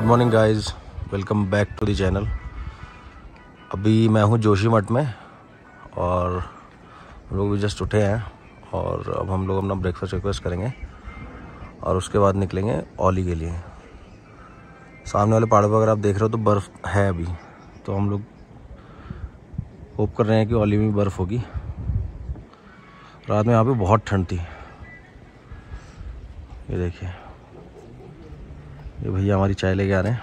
Good morning guys, welcome back to the channel. अभी मैं हूँ जोशीमठ में और हम लोग भी जस्ट उठे हैं और अब हम लोग अपना ब्रेकफास्ट करेंगे और उसके बाद निकलेंगे औली के लिए। सामने वाले पहाड़ों पर अगर आप देख रहे हो तो बर्फ़ है अभी, तो हम लोग होप कर रहे हैं कि औली में बर्फ़ होगी। रात में यहाँ पे बहुत ठंड थी। ये देखिए, ये भैया हमारी चाय लेके आ रहे हैं।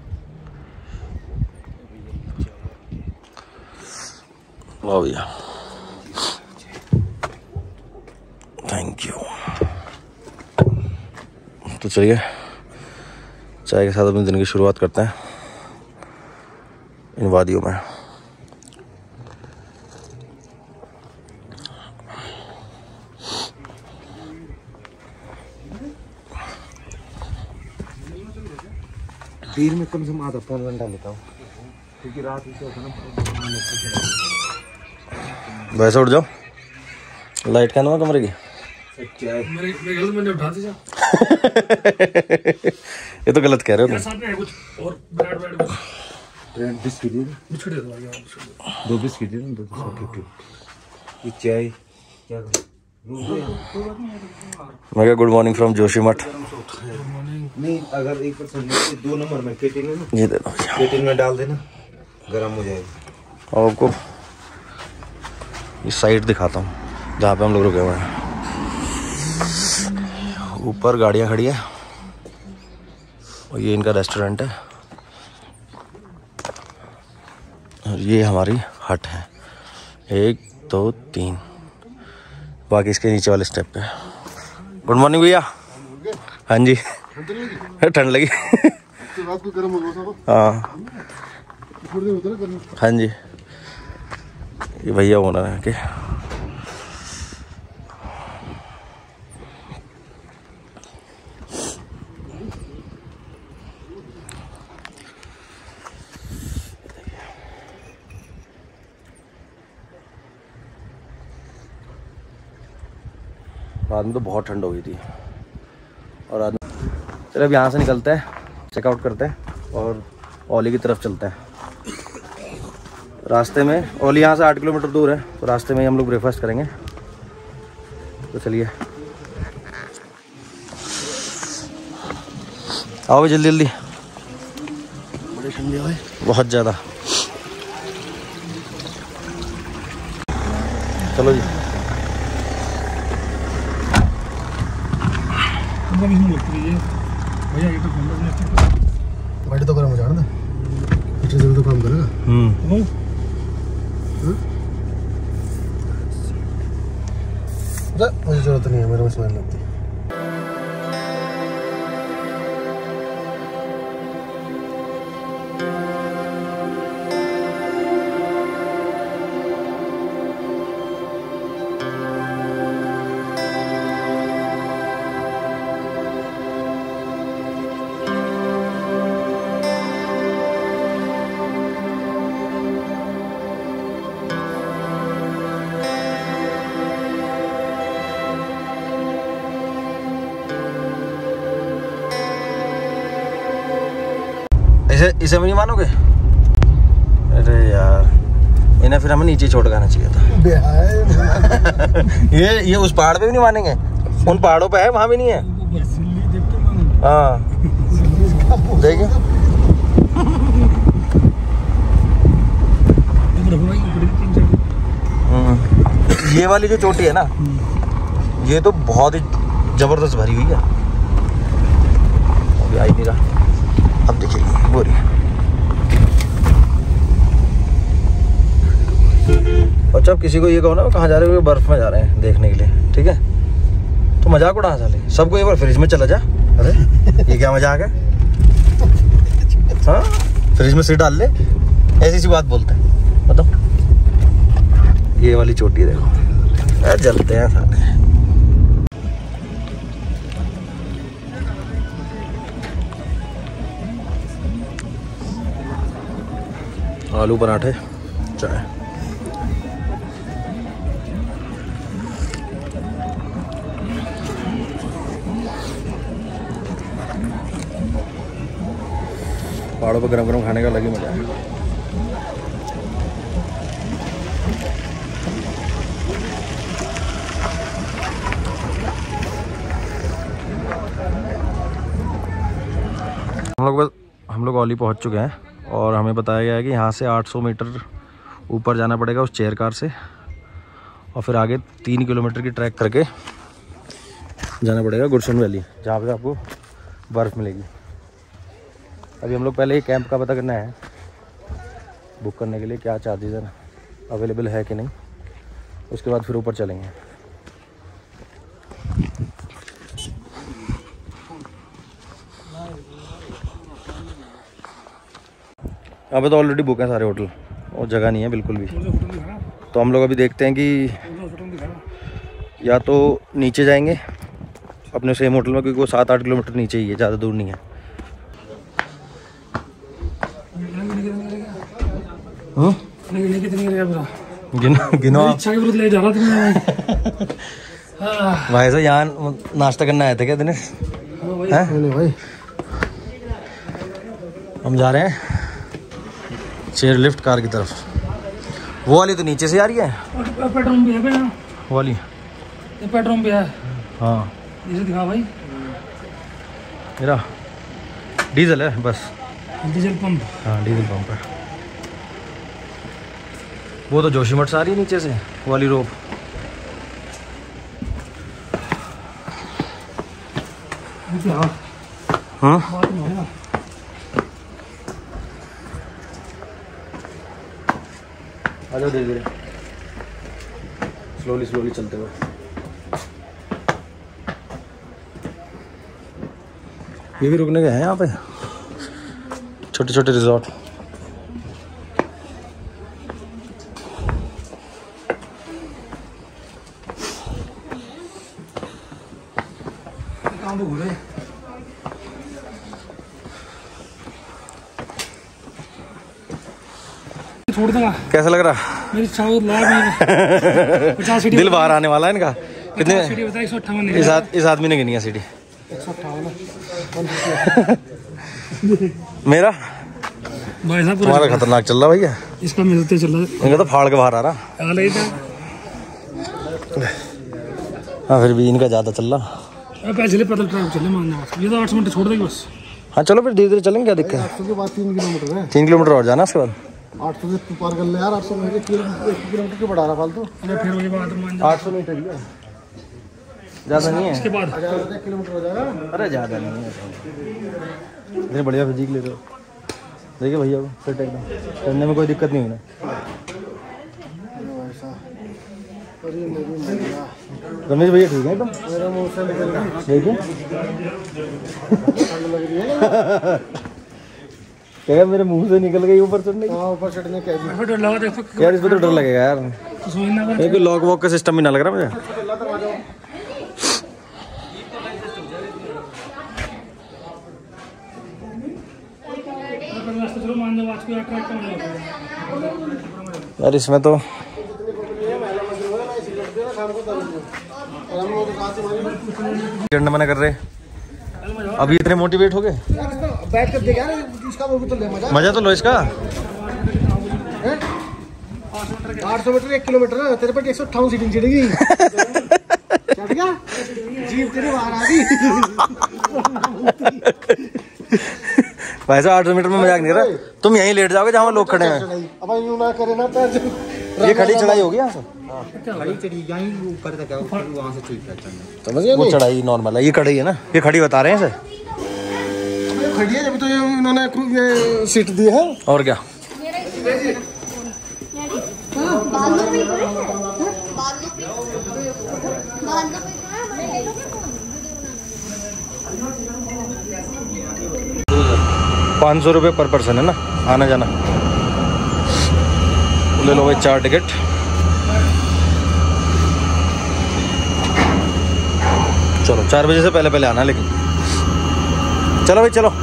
वाह भैया, थैंक यू। तो चलिए चाय के साथ अपने दिन की शुरुआत करते हैं इन वादियों में। दिन में कम से कम आधा पौन घंटा लेता हूँ, क्योंकि रात में होता है ना। वैसे उठ जाओ, लाइट क्या ना कमरे की। मेरे गलत मैंने उठा दी। ये तो गलत कह रहे हो तुम। कुछ और ब्रेड बिस्किट दे दो, 2 बिस्किट दे दो, 2 बिस्किट। ये चाय क्या मैं क्या, गुड मॉर्निंग फ्रॉम जोशीमठ। नहीं, अगर 1% 2 नंबर में केटिल है ना, ये दे दो, केटिल में डाल देना, गर्म हो जाएगा। और आपको इस साइड दिखाता हूँ जहाँ पे हम लोग रुके हुए हैं। ऊपर गाड़ियाँ खड़ी है और ये इनका रेस्टोरेंट है और ये हमारी हट है। 1 2 3, बाकी इसके नीचे वाले स्टेप पे। गुड मॉर्निंग भैया। हाँ जी, ठंड लगी। हाँ हाँ जी, ये भैया ओनर है के। रात में तो बहुत ठंड हो गई थी और रात में चलो अब यहाँ से निकलते हैं, चेकआउट करते हैं और औली की तरफ चलते हैं। रास्ते में औली यहाँ से 8 किलोमीटर दूर है, तो रास्ते में ही हम लोग ब्रेकफास्ट करेंगे। तो चलिए आओ भाई, जल्दी जल्दी। बड़ी ठंडी है बहुत ज़्यादा। चलो जी। भैया ये तो गाड़ी तो गर्म हो जाएगा ना, इतनी तो काम करेगा। मुझे जरूरत नहीं है, मेरे में स्मेल लगती है। इसे भी नहीं मानोगे? अरे यार, इन्हें फिर हमें नीचे छोड़ के आना चाहिए था। ये उस पहाड़ पे भी नहीं मानेंगे, उन पहाड़ों पे है, वहां भी नहीं है। हाँ देखिए, ये वाली जो चोटी है ना, ये तो बहुत ही जबरदस्त भरी हुई है। अभी आई नहीं रहा, अब देखिए बोरी। अच्छा, अब किसी को ये कहो ना कहाँ जा रहे हो, बर्फ में जा रहे हैं देखने के लिए, ठीक है? तो मजाक उड़ा साले, सबको एक बार फ्रिज में चला जा। अरे ये क्या मजाक है? हाँ, फ्रिज में सिर डाल ले, ऐसी सी बात बोलते हैं, बताओ। ये वाली चोटी देखो, जलते हैं साले। आलू पराठे, चाय। पहाड़ों पर गरम गरम खाने का अलग ही मजा है। हम लोग औली पहुंच चुके हैं और हमें बताया गया है कि यहाँ से 800 मीटर ऊपर जाना पड़ेगा उस चेयर कार से, और फिर आगे 3 किलोमीटर की ट्रैक करके जाना पड़ेगा गुरशन वैली, जहाँ पे आपको बर्फ़ मिलेगी। अभी हम लोग पहले ही कैंप का पता करना है बुक करने के लिए, क्या चार्जेस है, अवेलेबल है कि नहीं, उसके बाद फिर ऊपर चलेंगे। यहाँ पे तो ऑलरेडी बुक है सारे होटल और जगह नहीं है बिल्कुल भी। तो हम लोग अभी देखते हैं कि या तो नीचे जाएंगे अपने सेम होटल में, क्योंकि वो 7-8 किलोमीटर नीचे ही है, ज़्यादा दूर नहीं है। गिनो भाई साहब, यहाँ नाश्ता करना आए थे क्या दिनेश? भाई हम जा रहे हैं चेयर लिफ्ट कार की तरफ। वो वाली तो नीचे से आ रही है, पेट्रोल भी है वो वाली, ये पेट्रोल भी है। हाँ इसे दिखा भाई, मेरा डीजल है बस, डीजल पंप। हाँ डीजल पंप है। वो तो जोशीमठ से आ रही है नीचे से, वो वाली रोप। हाँ आ जाओ धीरे धीरे, स्लोली स्लोली चलते हुए। ये भी रुकने गए हैं यहाँ पे, छोटे छोटे रिजॉर्ट। छोड़ दूंगा। कैसा लग रहा? मेरी 50 दिल बाहर आने वाला है इनका। कितने? 158। इस आदमी ने गिनी है सीढ़ी। 158 मेरा भाई साहब तुम्हारा खतरनाक चल रहा भैया, इसका मिलते चल रहा। इनका तो फाड़ के बाहर आ रहा। हाँ फिर भी इनका ज्यादा चल रहा। पैदल ट्रैक चले मानना, ये तो 800 मीटर छोड़ देगी बस। हाँ चलो फिर धीरे धीरे चलेंगे, क्या दिक्कत है? 800 के बाद 3 किलोमीटर है। 3 किलोमीटर और जाना उसके बाद। 800 से पार कर ले यार, 800 में 1 किलोमीटर क्यों बढ़ा रहा फालतू? अरे फिर वही बात मान जा, 800 मीटर ही है, ज़्यादा नहीं है। इसके बाद 1 किलोमीटर हो जाएगा। अरे ज़्यादा नहीं है, इतने बढ़िया फिजिक ले रहे हो। देखिए भैया को फिट एकदम, चलने में कोई दिक्कत नहीं हुई ना। रमेश भैया ठीक है एकदम, मेरा मुंह से निकल गया। देखिए ठंड लग रही है। क्या मेरे मुंह से निकल गई ऊपर चढ़ने की? ऊपर चढ़ने के डर लगा देखो यार, इस पे तो डर लगेगा यार। तो लॉक वॉक का सिस्टम भी ना लग रहा मुझे। यार इसमें तो मना कर रहे, अभी इतने मोटिवेट हो गए। बैठ कर देखा ना, इसका तो ले मजा तो लो इसका। 800 मीटर 1 किलोमीटर, तेरे पे 158 सीटिंग चढ़ेगी। चढ़ गया जीप तेरे बाहर आ गई। भाई साहब 800 मीटर में मजाक नहीं रहा, तुम यहीं लेट जाओगे जहाँ लोग खड़े हैं। अब यूं ना करे ना पैर, ये खड़ी चढ़ाई होगी यहाँ से, खड़ी चढ़ी यहीं ऊपर तक वहां से समझ गए? वो चढ़ाई नॉर्मल है, ये खड़ी है ना, ये खड़ी बता रहे हैं इसे। खड़ी है जब तो ये इन्होंने सीट दी है। और क्या ₹500 पर पर्सन है ना, आना जाना। ले लो भाई 4 टिकट। चलो 4 बजे से पहले पहले आना, लेकिन चलो भाई चलो।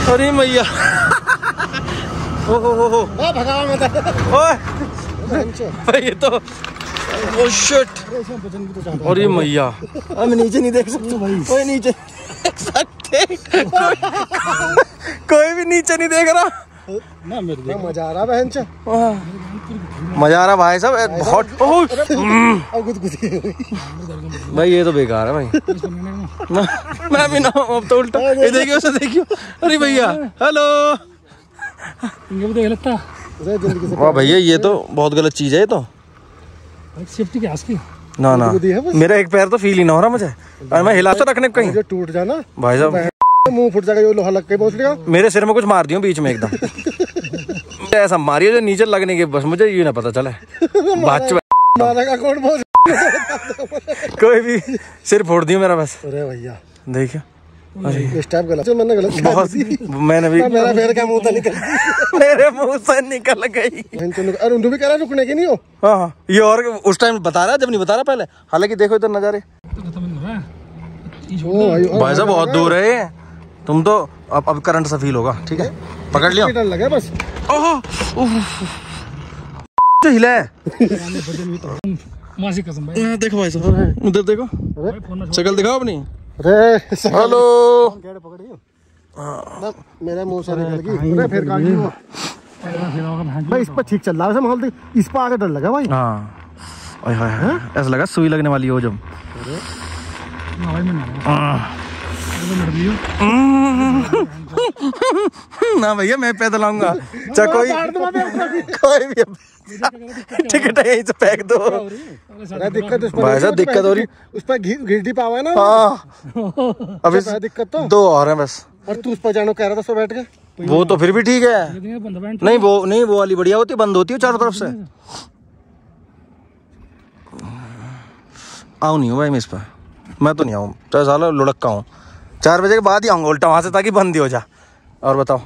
अरे मैया हो भगाओ मत। भाई ये तो ओ शिट। अरे मैया हम नीचे नहीं देख सकते भाई, कोई नीचे देख सकते कोई भी नीचे नहीं देख रहा ना। मेरे मजा आ रहा बहन च, मजा आ रहा भाई साहब बहुत। भाई ये तो बेकार है भाई। मैं भी ना अब तो उल्टा ये देखियो उसे देखियो। अरे भैया हेलो। वाह भैया ये तो बहुत गलत चीज है। ये तो सेफ्टी के की ना ना मेरा एक पैर तो फील ही ना हो रहा मुझे, और मैं हिला तो रखने को कहीं टूट जाना भाई साहब, मुंह फुट जाएगा, लोहा लग के पहुंच गया मेरे सिर में कुछ मार दियो बीच में एकदम ऐसा मारियो जो नीचे लगने के, बस मुझे ये ना पता चले मारेगा कौन पहुंच। कोई भी सिर फोड़ दियो मेरा बस। अरे भैया देखियो इस टाइप गलत मैंने गलत बहुत, मैंने भी मेरा पैर का मुंह निकल मेरे मुंह से निकल गई। अरे उनको भी कह रहा रुकने की नहीं हो। हाँ ये और उस टाइम बता रहा जब नहीं बता रहा पहले, हालांकि देखो इधर नजारे भाई साहब बहुत दूर है तुम तो। अब करंट सा फील होगा, ठीक है पकड़ लिया डर लगा बस। हिला है मासी कसम भाई। देखो भाई साहब उधर देखो, शक्ल दिखाओ अपनी। अरे हेलो मेरा मुंह से निकल गई। अरे फिर काट दियो भाई, इस पर ठीक चल रहा है माहौल, इस पर आगे डर लगा भाई। हाँ ऐसा लगा सुई लगने वाली हो जब। ना भैया मैं पैदल आऊंगा, चाहे कोई भी टिकट है यहीं से फेंक दो। दिक्कत भाई साहब दिक्कत हो रही, उस पर घिरटी पावा है ना। हाँ अभी दिक्कत तो दो और हैं बस। और तू उस पर जानो कह रहा था सो बैठ के, वो तो फिर भी ठीक है। नहीं वो वाली बढ़िया होती है, बंद होती है चारों तरफ से। आऊँ नहीं हूँ भाई मैं इस पर, मैं तो नहीं आऊँ चाहे साला लुढ़का हूँ। 4 बजे के बाद ही आऊँगा उल्टा वहाँ से, ताकि बंद ही हो जा। और बताओ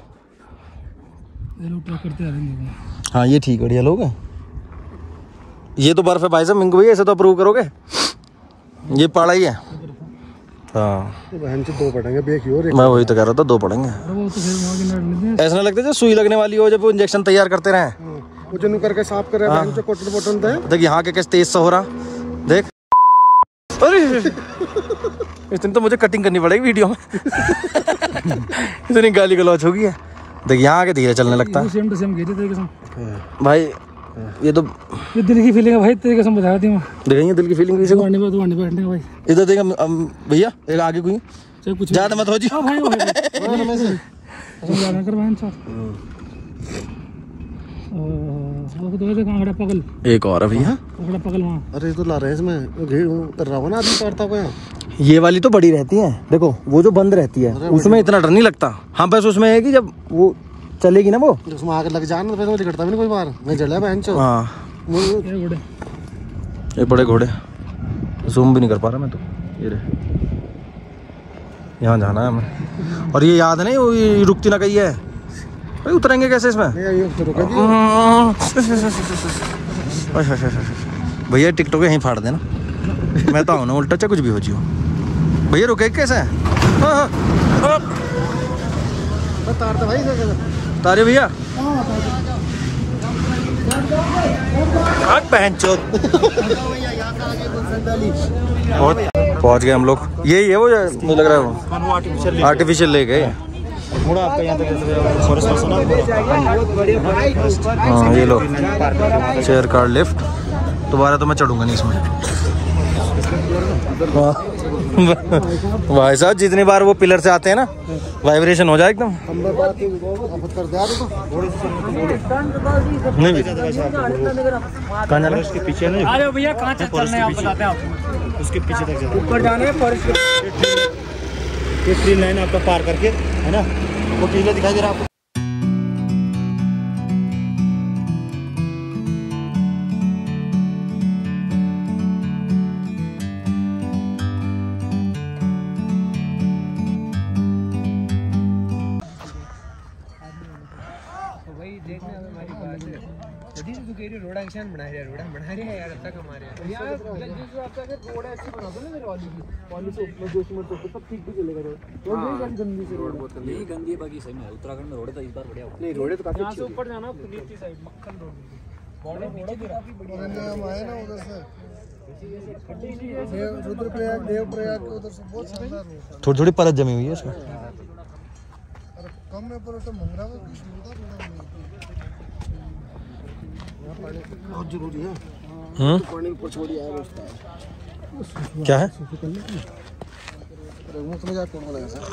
हाँ ये ठीक बढ़िया लोग हैं। ये तो बर्फ है भाई साहब, मिंकू भैया ऐसे तो अप्रूव करोगे? ये पड़ा ही है। हाँ दो पड़ेंगे मैं वही तो कह रहा था, 2 पड़ेंगे। ऐसा नहीं लगता जब सुई लगने वाली हो, जब वो इंजेक्शन तैयार करते रहे करके साफ कर रहे हैं। देख यहाँ के कैसे तेज सा हो रहा देख। अरे इस दिन तो मुझे कटिंग करनी पड़ेगी वीडियो में। इतनी गाली गलौच होगी है। देख यहाँ के धीरे चलने लगता है सेम टू सेम भाई। ये तो ये दिल की फीलिंग है भाई, तेरी कसम बता दी मैं। देखेंगे दिल की फीलिंग भी भाई इधर देखा भैया, एक आगे कोई कुछ ज्यादा मत हो जी। पगल एक और है भैया, पगल वहाँ। अरे तो ला रहे हैं इसमें कर रहा हो ना आदमी काटता को यहाँ। ये वाली तो बड़ी रहती है, देखो वो जो बंद रहती है उसमें इतना डर नहीं लगता। हाँ बस उसमें है कि जब वो चलेगी ना, वो उसमें आगे लग जाना तो फिर करता भी नहीं कोई बार। मैं जड़ा बहन चो। हाँ ये बड़े घोड़े जूम भी नहीं कर पा रहा मैं तो। ये रहे यहाँ जाना है हमें। और ये याद है नहीं, वो रुकती ना कही है भाई, उतरेंगे कैसे इसमें? भैया टिकटॉक यहीं फाड़ देना, मैं तो आऊँ ना उल्टा चाहे कुछ भी हो जियो। भैया रुके कैसे? तारे भैया पहुंच गए हम लोग। यही है वो, मुझे लग रहा है वो आर्टिफिशियल लेक है। हाँ ये लो चेयर कार लिफ्ट। दोबारा तो मैं चढ़ूंगा नहीं इसमें। भाई साहब जितनी बार वो पिलर से आते हैं ना, वाइब्रेशन हो जाए एकदम। नहीं कहाँ जाना है? उसके पीछे ना भैया, कहाँ चलना है आप बताते हैं आपको। उसके पीछे तक जाना, ऊपर जाना है फॉरेस्ट। ये ट्रेन लाइन आपका पार करके है ना, वो टीला दिखाई दे रहा है आपको। कलेक्शन बना रहे रोड़ा बना रहे हैं यार अब तक हमारे यार जिस हिसाब से अगर रोड अच्छी बना दो ना मेरे वाली की पॉलिश में जोशीमठ चौक तब ठीक भी चलेगा रोड नहीं जानी गंदी से रोड नहीं गंदी है बाकी सही में उत्तराखंड में रोड तो इस बार बढ़िया हुआ नहीं रोड तो काफी अच्छी है ऊपर जाना पुनीत की साइड मक्खन रोड बॉर्डर नीचे भी काफी बढ़िया हम आए ना उधर से रुद्रप्रयाग देवप्रयाग के उधर से बहुत शानदार रोड थोड़ी थोड़ी परत जमी हुई है इसमें अरे कम में पर तो मंगरा में कुछ मिलता बहुत जरूरी है पानी ऊपर छोड़ी आया क्या है मुझे क्या कौन बोला ऐसा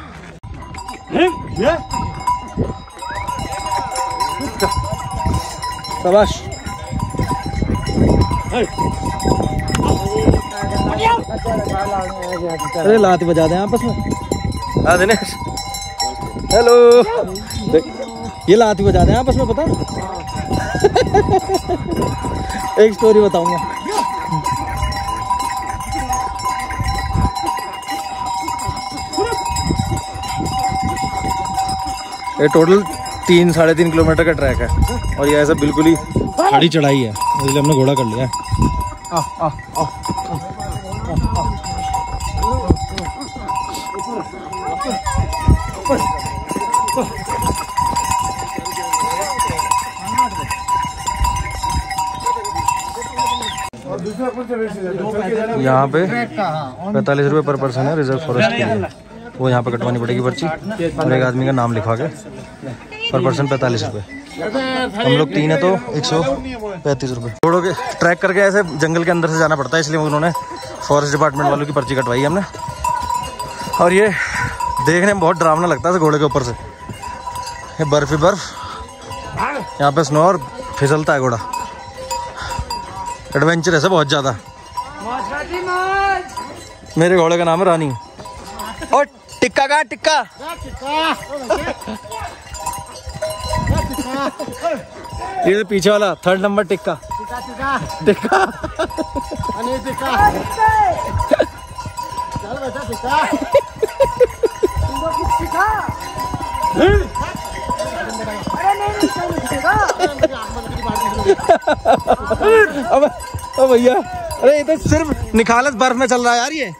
शाबाश अरे लात बजा दें आपस में हाँ दिनेश हेलो ये लात बजा दें आपस में पता एक स्टोरी बताऊंगा ये टोटल 3-3.5 किलोमीटर का ट्रैक है और ये ऐसा बिल्कुल ही खड़ी चढ़ाई है इसलिए हमने घोड़ा कर लिया है यहाँ पे 45 रुपये पर पर्सन है रिजर्व फॉरेस्ट के लिए वो यहाँ पे कटवानी पड़ेगी पर्ची और एक आदमी का नाम लिखवा के पर पर्सन 45 रुपये हम लोग 3 है तो 135 रुपये घोड़ों के ट्रैक करके ऐसे जंगल के अंदर से जाना पड़ता है इसलिए उन्होंने फॉरेस्ट डिपार्टमेंट वालों की पर्ची कटवाई है हमने और ये देखने में बहुत डरावना लगता है घोड़े के ऊपर से ये बर्फ ही बर्फ यहाँ पे स्नो और फिसलता है घोड़ा एडवेंचरस है बहुत ज्यादा मेरे घोड़े का नाम है रानी और टिक्का का टिक्का ये पीछे वाला 3rd नंबर टिक्का टिक्का अब भैया अरे ये तो सिर्फ निखालस बर्फ में चल रहा है यार ये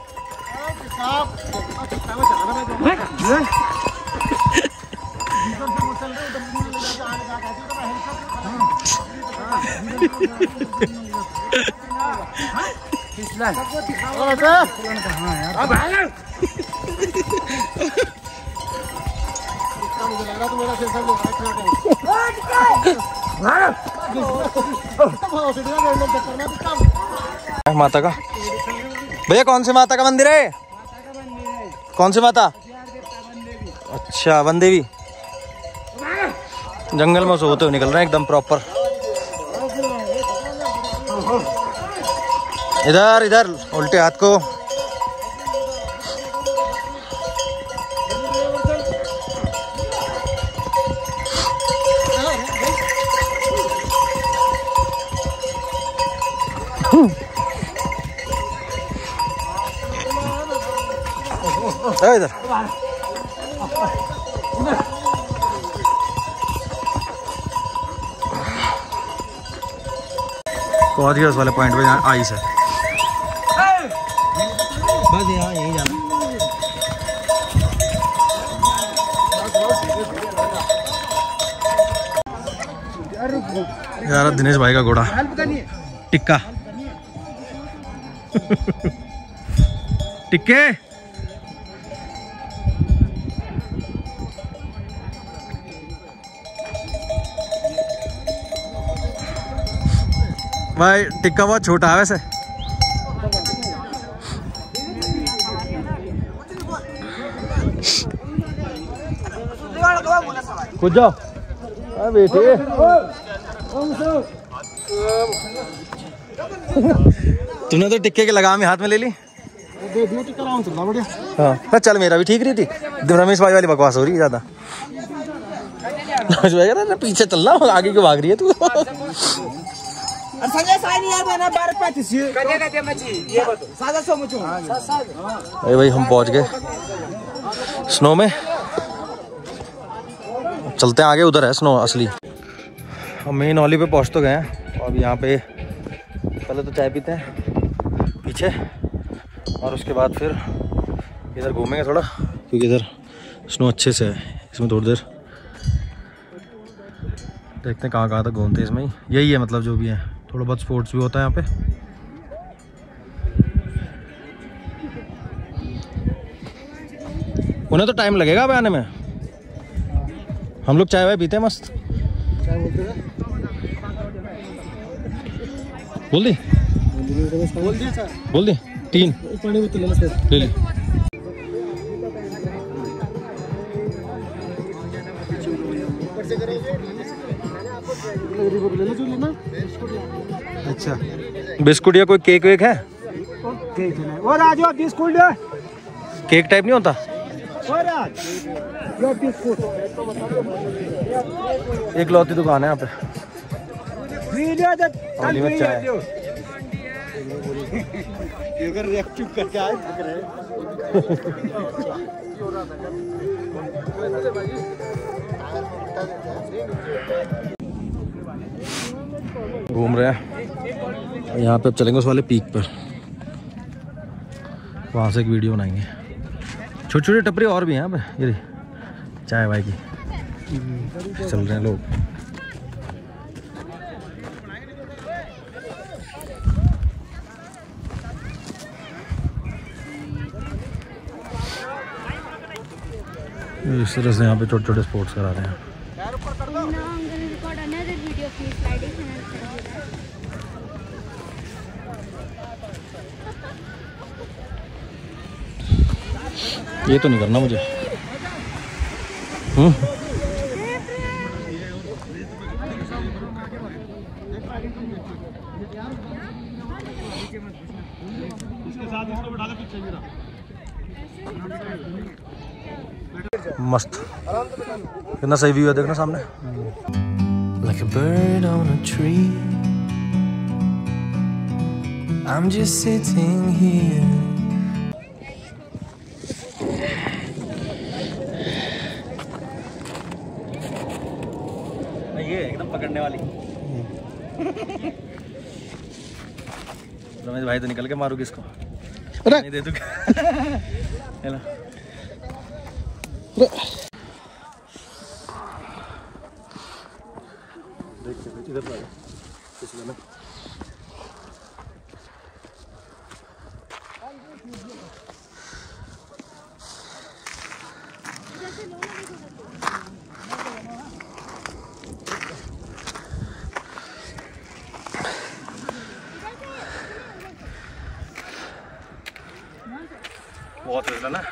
माता का भैया कौन सी माता का मंदिर है कौन सी माता अच्छा वन देवी जंगल में सोते हुए निकल रहे हैं एकदम प्रॉपर इधर इधर उल्टे हाथ को इधर कोरियस वाले पॉइंट पे यहाँ आइस है बस यहाँ यहीं जाना यार दिनेश भाई का घोड़ा टिक्का टिक्के भाई टिक्का बहुत छोटा है वैसे कुछ जाओ बेटे तूने तो टिक्के के लगाम हाथ में ले ली हाँ चल मेरा भी ठीक रही थी रमेश भाई वाली बकवास हो रही है ज्यादा रमेश भाई कह पीछे चल रहा आगे क्यों भाग रही है तू अरे भाई हम पहुंच गए स्नो में चलते हैं आगे उधर है स्नो असली हम मेन ऑली पे पहुंच तो गए हैं तो अब यहाँ पे पहले तो चाय पीते हैं पीछे, और उसके बाद फिर इधर घूमेंगे थोड़ा, क्योंकि इधर स्नो अच्छे से है। इसमें थोड़ी देर देखते हैं कहाँ तक घूमते हैं। इसमें ही यही है, मतलब जो भी है, थोड़ा बहुत स्पोर्ट्स भी होता है यहाँ पे। उन्हें तो टाइम लगेगा अब आने में। हम लोग चाय वाय पीते हैं मस्त। बोल दी बोल दी 3 ले ली। अच्छा बिस्कुट या कोई केक वेक है? वो राजू बिस्कुट केक टाइप नहीं होता? एक लौती दुकान है यहाँ पे, होली में चाय। घूम रहे हैं यहाँ पे, अब चलेंगे उस वाले पीक पर, वहाँ से एक वीडियो बनाएंगे। छोटी छोटी टपरी और भी हैं यहाँ पे, ये चाय वाय की चल रहे हैं लोग। इस तरह से यहाँ पे छोटे छोटे स्पोर्ट्स करा रहे हैं। ये तो नहीं करना मुझे। मस्त, कितना सही व्यू है, देखना सामने। Like a bird on a tree, I'm just sitting here. ये एकदम पकड़ने वाली। रमेश भाई तो निकल के मारू किसको? नहीं दे दूँगा। इधर में बहुत है ना।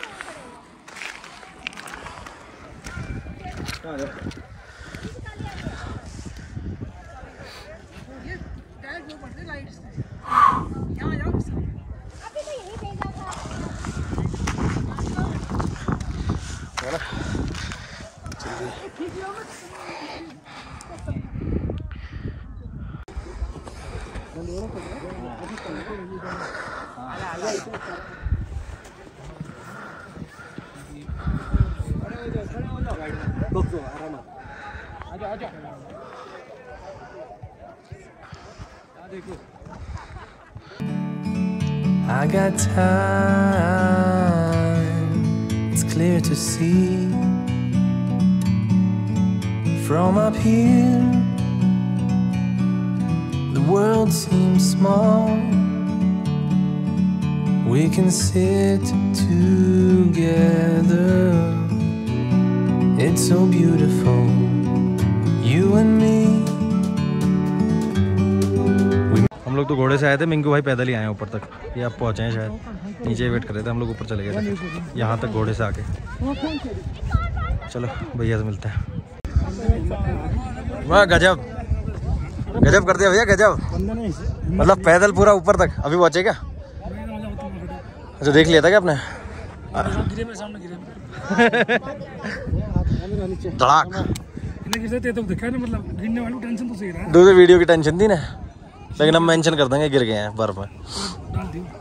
I got time, it's clear to see. From up here, the world seems small. We can sit together, it's so beautiful, you and me. हम लोग तो घोड़े से आए थे, मिंकू भाई पैदल ही आए ऊपर तक। ये आप पहुँचे हैं शायद, नीचे वेट कर रहे थे, हम लोग ऊपर चले गए थे यहाँ तक घोड़े से आके। चलो भैया से मिलते हैं। वाह गजब गजब कर दिया भैया, गजब। मतलब पैदल पूरा ऊपर तक। अभी पहुँचे क्या? अच्छा देख लिया था क्या आपने? धड़ाक दूसरे वीडियो की टेंशन थी ना, लेकिन हम मेंशन कर देंगे गिर गए हैं बर्फ में।